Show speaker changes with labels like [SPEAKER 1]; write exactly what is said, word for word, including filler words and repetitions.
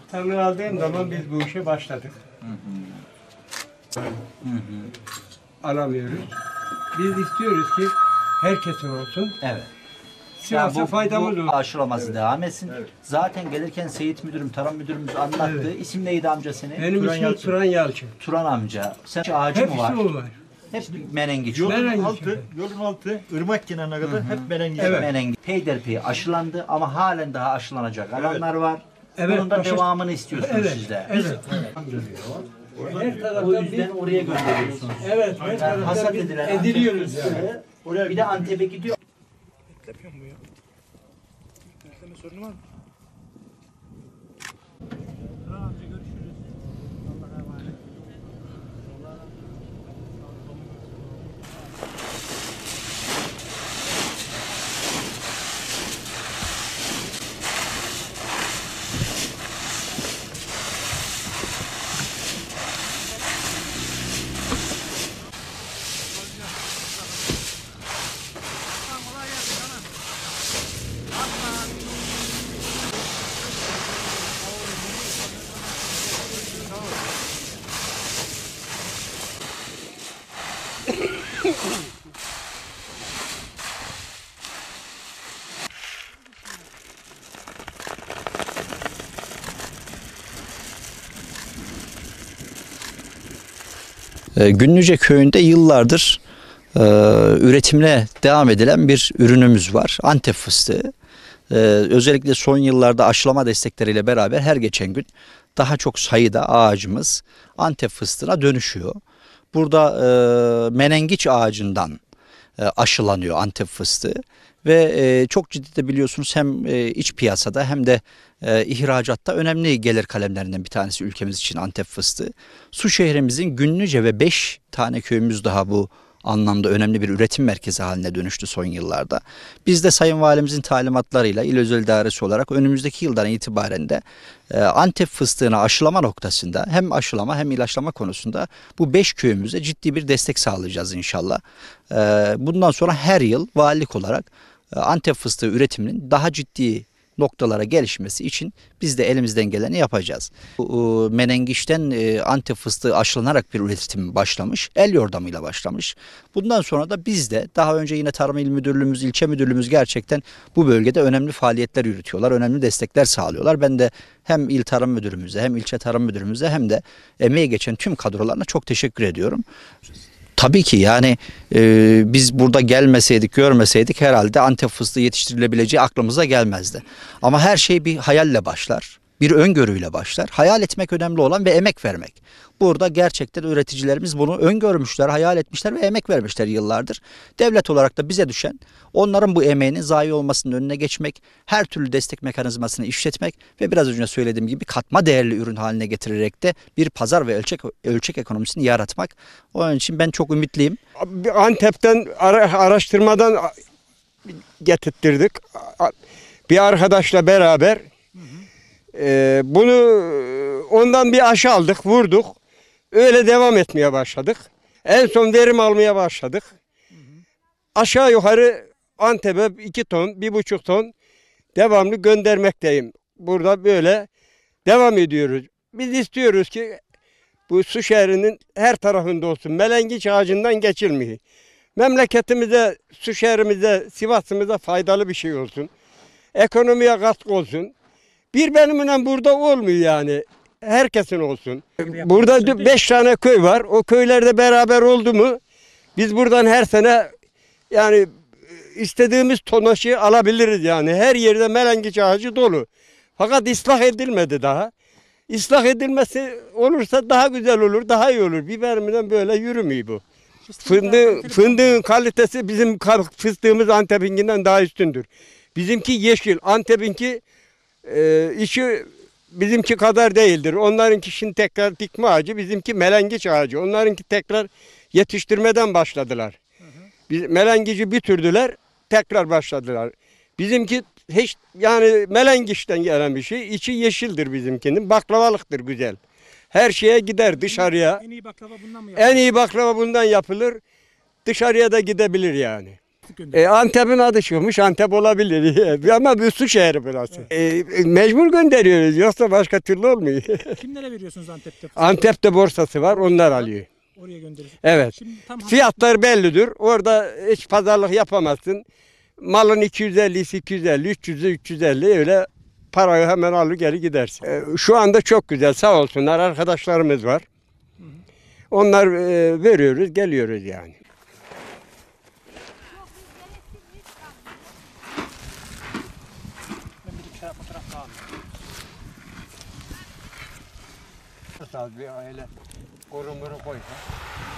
[SPEAKER 1] Tanrı aldığım zaman biz bu işe başladık.
[SPEAKER 2] Hı hı. Hı hı.
[SPEAKER 1] Alamıyoruz. Biz istiyoruz ki herkesin olsun.
[SPEAKER 2] Evet.
[SPEAKER 1] Sivas'a
[SPEAKER 2] Yani bu,
[SPEAKER 1] faydamız
[SPEAKER 2] bu
[SPEAKER 1] olur.
[SPEAKER 2] aşılaması
[SPEAKER 3] Evet.
[SPEAKER 2] devam etsin.
[SPEAKER 3] Evet.
[SPEAKER 2] Zaten gelirken Seyit Müdürüm, Tarım Müdürümüz anlattı.
[SPEAKER 1] Evet.
[SPEAKER 2] İsim neydi amca senin?
[SPEAKER 1] Benim
[SPEAKER 3] Turan
[SPEAKER 1] ismim
[SPEAKER 3] Yalçın.
[SPEAKER 1] Turan Yalçın.
[SPEAKER 2] Turan amca. Sen ağacı mı
[SPEAKER 1] Hepsi
[SPEAKER 2] var?
[SPEAKER 1] o var.
[SPEAKER 2] Hep menengiç.
[SPEAKER 3] Yolun
[SPEAKER 1] Menengiç.
[SPEAKER 3] altı, yolun altı, ırmak kenarına kadar hep menengiç.
[SPEAKER 1] Evet.
[SPEAKER 2] Menengiç. Peyderpey aşılandı ama halen daha aşılanacak alanlar var.
[SPEAKER 1] Evet,
[SPEAKER 2] Bunun da
[SPEAKER 1] başka-
[SPEAKER 2] devamını istiyorsunuz
[SPEAKER 1] Evet,
[SPEAKER 2] siz de.
[SPEAKER 1] evet. Her
[SPEAKER 2] O
[SPEAKER 1] taraftan
[SPEAKER 2] yüzden
[SPEAKER 1] bir,
[SPEAKER 2] oraya gönderiyorsunuz.
[SPEAKER 1] evet, her
[SPEAKER 2] Yani
[SPEAKER 1] taraftan
[SPEAKER 2] hasat
[SPEAKER 1] biz
[SPEAKER 2] edilen
[SPEAKER 1] ediliyoruz
[SPEAKER 2] Antep
[SPEAKER 1] yani.
[SPEAKER 2] fıstığı, oraya bir de Antep'e gidiyor. Günlüce köyünde yıllardır e, üretimine devam edilen bir ürünümüz var. Antep fıstığı. E, özellikle son yıllarda aşılama destekleriyle beraber her geçen gün daha çok sayıda ağacımız Antep fıstığına dönüşüyor. Burada e, menengiç ağacından e, aşılanıyor Antep fıstığı. Ve e, çok ciddi de biliyorsunuz hem e, iç piyasada hem de e, ihracatta önemli gelir kalemlerinden bir tanesi ülkemiz için Antep fıstığı. Su şehrimizin Günlüce ve beş tane köyümüz daha bu anlamda önemli bir üretim merkezi haline dönüştü son yıllarda. Biz de Sayın Valimizin talimatlarıyla İl Özel İdaresi olarak önümüzdeki yıldan itibaren de e, Antep fıstığına aşılama noktasında hem aşılama hem ilaçlama konusunda bu beş köyümüze ciddi bir destek sağlayacağız inşallah. E, bundan sonra her yıl valilik olarak e, Antep fıstığı üretiminin daha ciddi noktalara gelişmesi için biz de elimizden geleni yapacağız. Bu, e, menengiçten e, Antep fıstığı aşılanarak bir üretim başlamış. El yordamıyla başlamış. Bundan sonra da biz de daha önce yine Tarım İl Müdürlüğümüz, ilçe müdürlüğümüz gerçekten bu bölgede önemli faaliyetler yürütüyorlar. Önemli destekler sağlıyorlar. Ben de hem İl Tarım Müdürümüze hem ilçe Tarım Müdürümüze hem de emeği geçen tüm kadrolarına çok teşekkür ediyorum. Tabii ki yani e, biz burada gelmeseydik, görmeseydik herhalde Antep fıstığı yetiştirilebileceği aklımıza gelmezdi. Ama her şey bir hayalle başlar, bir öngörüyle başlar. Hayal etmek önemli olan ve emek vermek. Burada gerçekten üreticilerimiz bunu öngörmüşler, hayal etmişler ve emek vermişler yıllardır. Devlet olarak da bize düşen onların bu emeğinin zayi olmasının önüne geçmek, her türlü destek mekanizmasını işletmek ve biraz önce söylediğim gibi katma değerli ürün haline getirerek de bir pazar ve ölçek, ölçek ekonomisini yaratmak. Onun için ben çok ümitliyim.
[SPEAKER 1] Antep'ten ara, araştırmadan getirttirdik. Bir arkadaşla beraber e, bunu ondan bir aşı aldık, vurduk. Öyle devam etmeye başladık. En son verim almaya başladık. Aşağı yukarı Antep'e iki ton, bir buçuk ton devamlı göndermekteyim. Burada böyle devam ediyoruz. Biz istiyoruz ki bu su şehrinin her tarafında olsun. Melengiç ağacından geçilmiyor. Memleketimize, su şehrimize, Sivas'ımıza faydalı bir şey olsun. Ekonomiye katkı olsun. Bir benimle burada olmuyor yani. Herkesin olsun. Burada beş tane köy var. O köylerde beraber oldu mu biz buradan her sene yani istediğimiz tonajı alabiliriz yani. Her yerde melengiç ağacı dolu. Fakat ıslah edilmedi daha. İslah edilmesi olursa daha güzel olur, daha iyi olur. Biberimden böyle yürümüyor bu. Fındığın, fındığın kalitesi bizim fıstığımız Antep'inkinden daha üstündür. Bizimki yeşil, Antep'inki e, içi bizimki kadar değildir. Onlarınki şimdi tekrar dikme ağacı, bizimki melengiç ağacı. Onlarınki tekrar yetiştirmeden başladılar. Biz, melengici bitirdiler, tekrar başladılar. Bizimki hiç yani melengiçten gelen bir şey. İçi yeşildir bizimkinin. Baklavalıktır güzel. Her şeye gider dışarıya.
[SPEAKER 4] En iyi baklava bundan mı yapılır?
[SPEAKER 1] En iyi baklava bundan yapılır. Dışarıya da gidebilir yani.
[SPEAKER 4] Plastik gönderiyor.
[SPEAKER 1] E, Antep'in adı çıkmış, Antep olabilir. Ama bir su şehri burası. E, e, mecbur gönderiyoruz, yoksa başka türlü olmuyor.
[SPEAKER 4] Kimlere veriyorsunuz Antep'te?
[SPEAKER 1] Antep'te borsası var, onlar alıyor.
[SPEAKER 4] Oraya gönderiyorsunuz.
[SPEAKER 1] Evet.
[SPEAKER 4] Şimdi tam
[SPEAKER 1] Fiyatlar bellidir. Orada hiç pazarlık yapamazsın. Malın iki yüz ellisi iki yüz elli, üç yüzü üç yüz elli öyle parayı hemen alır geri gidersin. E, şu anda çok güzel, sağ olsunlar, arkadaşlarımız var. Onlar e, veriyoruz, geliyoruz yani.
[SPEAKER 4] ben bir iki fotoğraf daha alayım.
[SPEAKER 1] Bir aile korumuru koysa.